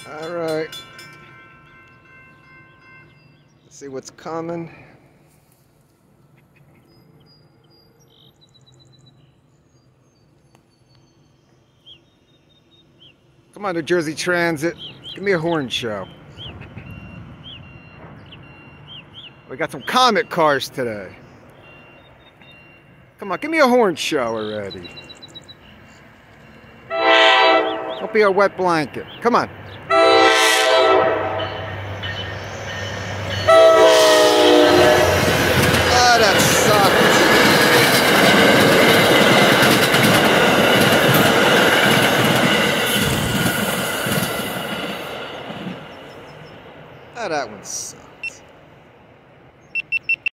All right. Let's see what's coming. Come on, New Jersey Transit. Give me a horn show. We got some Comet cars today. Come on, give me a horn show already. Don't be a wet blanket. Come on. Oh, that sucks.